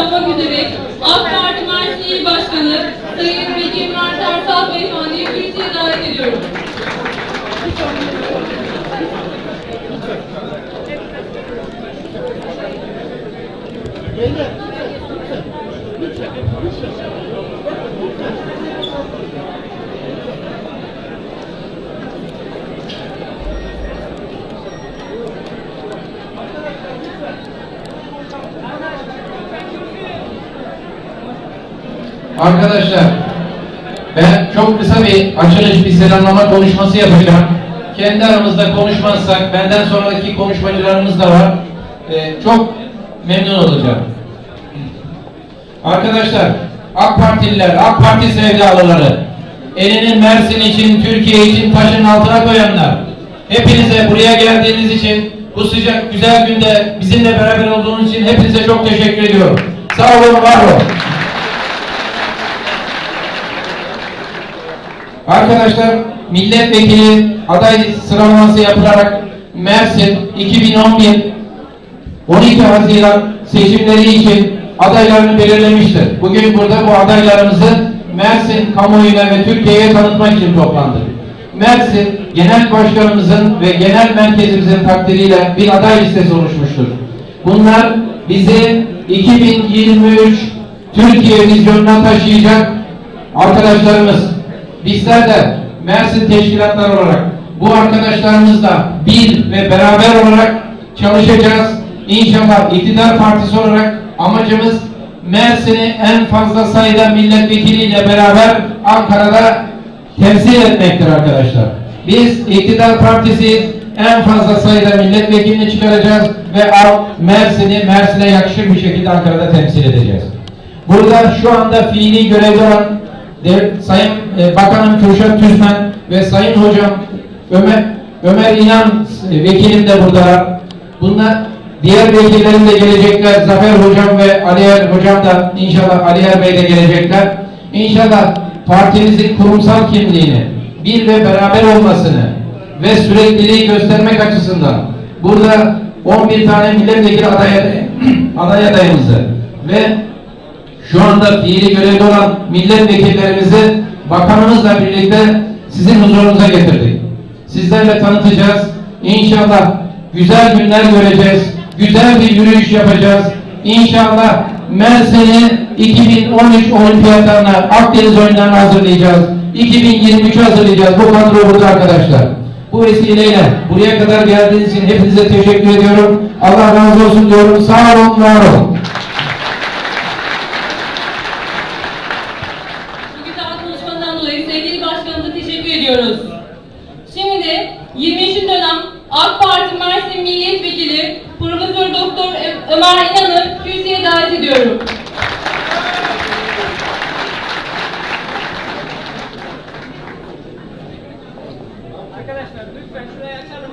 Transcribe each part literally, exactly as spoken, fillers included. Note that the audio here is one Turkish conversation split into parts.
olmak üzere AK Parti Mersin İl Başkanı Sayın Vekil Mert Ersal Beyefendi'yi kürsüye davet ediyorum. Arkadaşlar, ben çok kısa bir açılış, bir selamlama konuşması yapacağım. Kendi aramızda konuşmazsak, benden sonraki konuşmacılarımız da var. Ee, çok memnun olacağım. Arkadaşlar, AK Partililer, AK Parti sevdalıları, elinin Mersin için, Türkiye için taşın altına koyanlar, hepinize buraya geldiğiniz için, bu sıcak güzel günde bizimle beraber olduğunuz için hepinize çok teşekkür ediyorum. Sağ olun, var olun. Arkadaşlar, milletvekili aday sıralaması yapılarak Mersin iki bin on bir on iki Haziran seçimleri için adaylarını belirlemiştir. Bugün burada bu adaylarımızı Mersin kamuoyuna ve Türkiye'ye tanıtmak için toplandık. Mersin Genel Başkanımızın ve Genel Merkezimizin takdiriyle bir aday listesi oluşmuştur. Bunlar bizi iki bin yirmi üç Türkiye vizyonuna taşıyacak arkadaşlarımız. Bizler de Mersin teşkilatları olarak bu arkadaşlarımızla bir ve beraber olarak çalışacağız. İnşallah iktidar partisi olarak amacımız Mersin'i en fazla sayıda milletvekiliyle beraber Ankara'da temsil etmektir arkadaşlar. Biz iktidar partisi en fazla sayıda milletvekilini çıkaracağız ve Mersin'i Mersin'e yakışır bir şekilde Ankara'da temsil edeceğiz. Burada şu anda fiili görevde olan Sayın e, Bakanım Kürşat Tüzmen ve Sayın Hocam Ömer, Ömer İnan e, vekilim de burada. Bunlar diğer vekillerim de gelecekler. Zafer Hocam ve Aliyer Hocam da inşallah, Aliyer Bey de gelecekler. İnşallah partimizin kurumsal kimliğini, bir ve beraber olmasını ve sürekliliği göstermek açısından burada on bir tane milletvekili aday, aday adayımızı ve şu anda fiili görevli olan milletvekillerimizi bakanımızla birlikte sizin huzurunuza getirdik. Sizlerle tanıtacağız. İnşallah güzel günler göreceğiz. Güzel bir yürüyüş yapacağız. İnşallah Mersin'i iki bin on üç olimpiyatlarına, Akdeniz oyunlarına hazırlayacağız. iki bin yirmi üç'e hazırlayacağız. Bu kadro burada arkadaşlar. Bu vesileyle buraya kadar geldiğiniz için hepinize teşekkür ediyorum. Allah razı olsun diyorum. Sağ olun, var olun. Şimdi yirminci dönem AK Parti Mersin Milletvekili Profesör Doktor Ömer İnan'ı kürsüye davet ediyorum. Arkadaşlar lütfen şurayı açalım.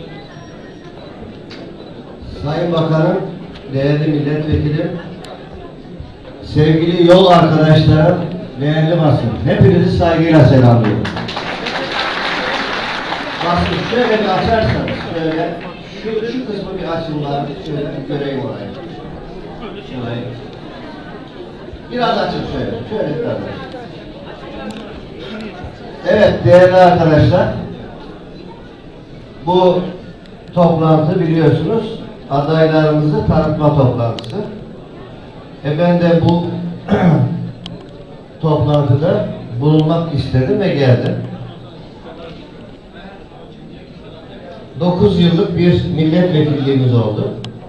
Sayın Bakanım, değerli milletvekilim, sevgili yol arkadaşlarım, değerli basın, hepinizi saygıyla selamlıyorum. Basın şöyle bir açarsanız, şöyle, şu, şu kısmı bir açın var, şöyle bir göreyim orayı. Şurayı. Biraz açın şöyle, şöyle biraz açın. Evet değerli arkadaşlar, bu toplantı biliyorsunuz adaylarımızı tanıtma toplantısı. E ben de bu toplantıda bulunmak istedim ve geldim. dokuz yıllık bir milletvekilliğimiz oldu.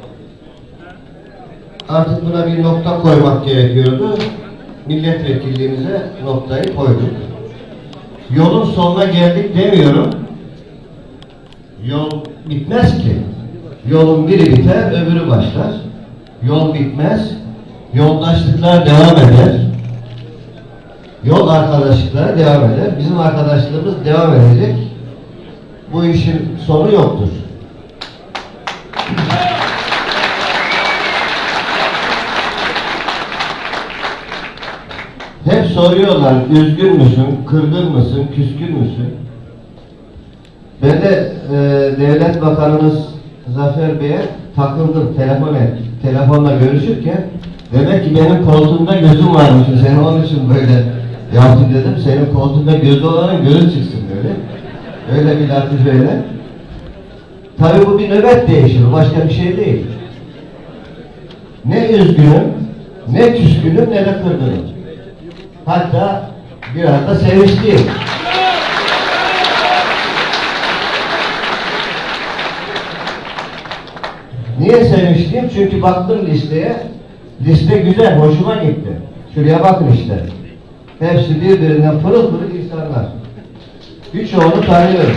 Artık buna bir nokta koymak gerekiyordu. Milletvekilliğimize noktayı koyduk. Yolun sonuna geldik demiyorum. Yol bitmez ki. Yolun biri biter, öbürü başlar. Yol bitmez. Yoldaşlıklar devam eder. Yol arkadaşlıkları devam eder. Bizim arkadaşlığımız devam edecek. Bu işin sonu yoktur. Hep soruyorlar, üzgün müsün, kırgın mısın, küskün müsün? Ben de e, Devlet Bakanımız Zafer Bey'e takıldım, telefon et, telefonla görüşürken Demek ki benim koltuğumda gözüm varmış. Sen onun için böyle yaptım dedim. Senin koltuğunda gözü olanın gözü çıksın böyle. Öyle bir latifeyle. Tabii bu bir nöbet değişimi. Başka bir şey değil. Ne üzgünüm, ne küskünüm, ne de kırgınım. Hatta biraz da sevinçliyim. Niye sevinçliyim? Çünkü baktım listeye, liste güzel, hoşuma gitti. Şuraya bakın işte. Hepsi birbirinden pırıl pırıl insanlar. Birçoğunu tanıyorum.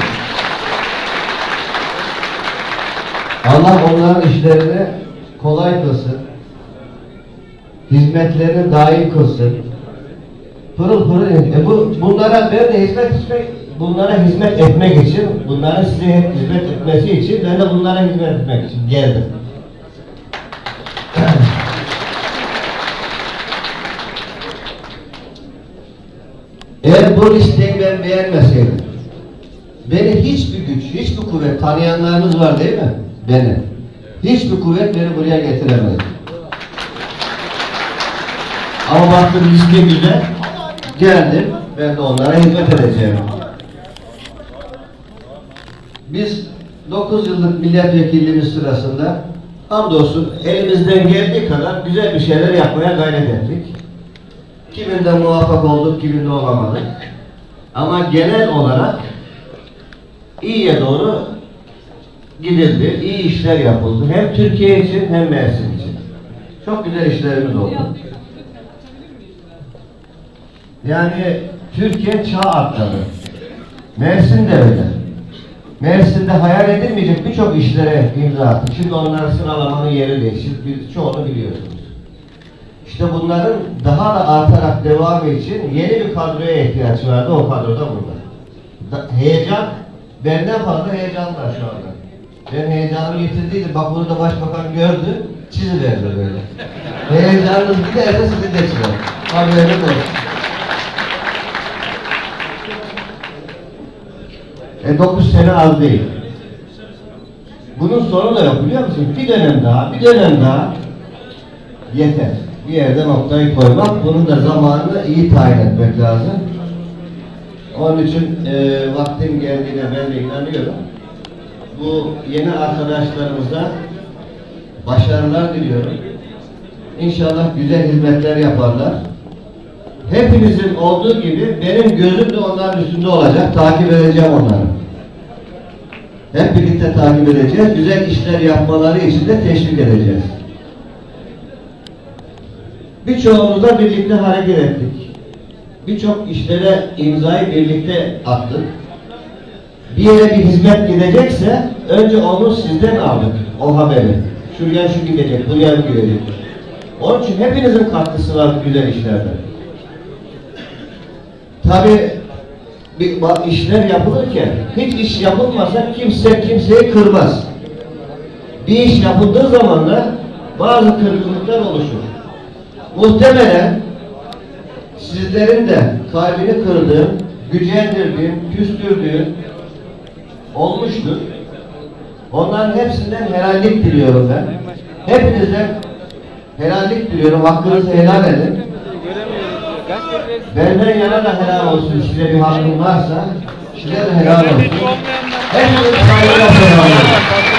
Allah onların işlerini kolay kılsın. Hizmetlerini daim kılsın. Pırıl pırıl. E bu, bunlara ben de hizmet etmek, bunlara hizmet etmek için, bunların size hizmet etmesi için, ben de bunlara hizmet etmek için geldim. Eğer bu listeyi ben beğenmeseydim, beni hiçbir güç, hiçbir kuvvet, tanıyanlarınız var değil mi? Beni. Hiçbir kuvvet beni buraya getiremez. Ama baktım liste güzel, geldim, ben de onlara hizmet edeceğim. Biz dokuz yıllık milletvekilliğimiz sırasında hamdolsun elimizden geldiği kadar güzel bir şeyler yapmaya gayret ettik. Kiminde muvaffak olduk, kiminde olamadık. Ama genel olarak iyiye doğru gidildi, iyi işler yapıldı. Hem Türkiye için hem Mersin için. Çok güzel işlerimiz oldu. Yani Türkiye çağ atladı. Mersin de öyle. Mersin'de hayal edilmeyecek birçok işlere imza attık. Şimdi onların sıralamanın yeri değişir. Çoğunu biliyorsunuz. İşte bunların daha da artarak devamı için yeni bir kadroya ihtiyaç vardı. O kadro da burada. Da, heyecan, benden fazla heyecan var şu anda. Ben heyecanımı yitirdiydim. Bak bunu da başbakan gördü. Çiziverdi böyle. Heyecanınız giderse sizi de çıkar. Haberiniz olsun. E dokuz sene az değil. Bunun sonu da yok biliyor musun? Bir dönem daha, bir dönem daha yeter. Bir yerde noktayı koymak, bunun da zamanını iyi tayin etmek lazım. Onun için e, vaktim geldiğine ben de inanıyorum. Bu yeni arkadaşlarımıza başarılar diliyorum. İnşallah güzel hizmetler yaparlar. Hepinizin olduğu gibi benim gözüm de onların üstünde olacak. Takip edeceğim onları. Hep birlikte takip edeceğiz. Güzel işler yapmaları için de teşvik edeceğiz. Birçoğumuzla birlikte hareket ettik. Birçok işlere imzayı birlikte attık. Bir yere bir hizmet gidecekse önce onu sizden aldık. O haberi. Şuraya şu gidecek, buraya bu gidecek. Onun için hepinizin katkısı var güzel işlerde. Tabii bir işler yapılırken hiç iş yapılmasa kimse kimseyi kırmaz. Bir iş yapıldığı zaman da bazı kırgınlıklar oluşur. Muhtemelen sizlerin de kalbini kırdığım, gücendirdiğim, küstürdüğüm olmuştur. Onların hepsinden helallik diliyorum ben. Hepinizden helallik diliyorum. Hakkınızı helal edin. Benden yana da helal olsun. Size bir hakkım varsa size de helal olsun. Hepiniz saygıyla selamlıyorum.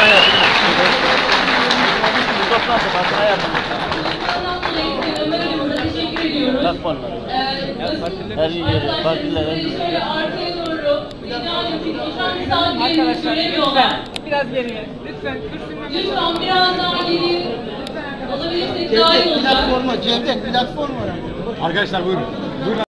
Ömer Hocam'a teşekkür ediyoruz. Arkadaşlar şöyle arkaya doğru rica ediyorum. Oturan misafirlerimiz göremiyorlar. Biraz geriye. Lütfen. Lütfen biraz daha geri alabilirsek daha iyi olacak. Platforma, Cevdet platforma. Arkadaşlar buyurun. Buyurun.